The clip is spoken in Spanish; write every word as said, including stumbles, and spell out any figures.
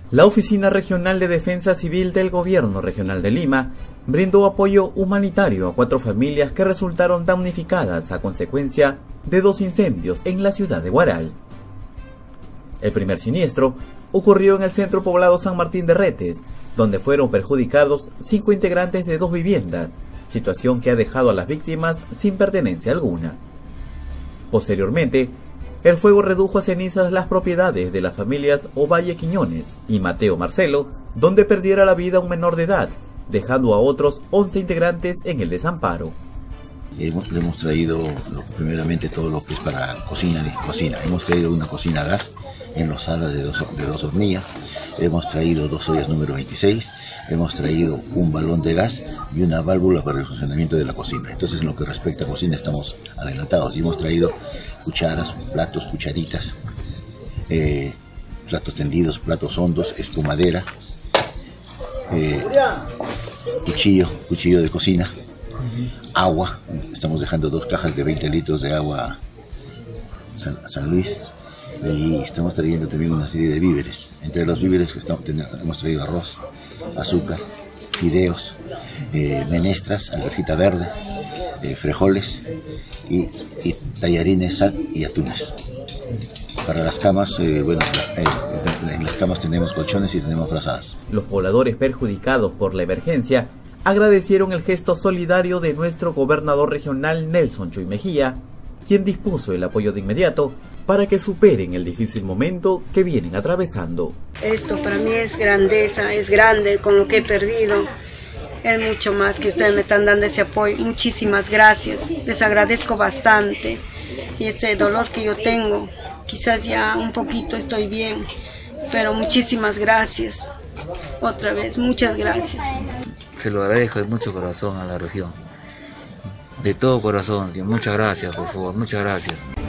La Oficina Regional de Defensa Civil del Gobierno Regional de Lima brindó apoyo humanitario a cuatro familias que resultaron damnificadas a consecuencia de dos incendios en la ciudad de Huaral. El primer siniestro ocurrió en el centro poblado San Martín de Retes, donde fueron perjudicados cinco integrantes de dos viviendas, situación que ha dejado a las víctimas sin pertenencia alguna. Posteriormente, el fuego redujo a cenizas las propiedades de las familias Ovalle Quiñones y Mateo Marcelo, donde perdiera la vida un menor de edad, dejando a otros once integrantes en el desamparo. Hemos, le hemos traído lo, primeramente todo lo que es para cocina y cocina. Hemos traído una cocina a gas enlosada de dos, de dos hornillas, hemos traído dos ollas número veintiséis, hemos traído un balón de gas y una válvula para el funcionamiento de la cocina. Entonces, en lo que respecta a cocina estamos adelantados y hemos traído cucharas, platos, cucharitas, eh, platos tendidos, platos hondos, espumadera, eh, cuchillo, cuchillo de cocina, agua. Estamos dejando dos cajas de veinte litros de agua San, San Luis, y estamos trayendo también una serie de víveres. Entre los víveres que estamos, hemos traído arroz, azúcar, fideos, eh, menestras, alverjita verde, eh, frijoles y, y tallarines, sal y atunes. Para las camas, eh, bueno, eh, en las camas tenemos colchones y tenemos frazadas. Los pobladores perjudicados por la emergencia agradecieron el gesto solidario de nuestro gobernador regional Nelson Chuy Mejía, quien dispuso el apoyo de inmediato para que superen el difícil momento que vienen atravesando. Esto para mí es grandeza, es grande con lo que he perdido. Es mucho más que ustedes me están dando ese apoyo. Muchísimas gracias, les agradezco bastante. Y este dolor que yo tengo, quizás ya un poquito estoy bien, pero muchísimas gracias. Otra vez, muchas gracias. Se lo agradezco de mucho corazón a la región. De todo corazón, muchas gracias, por favor, muchas gracias.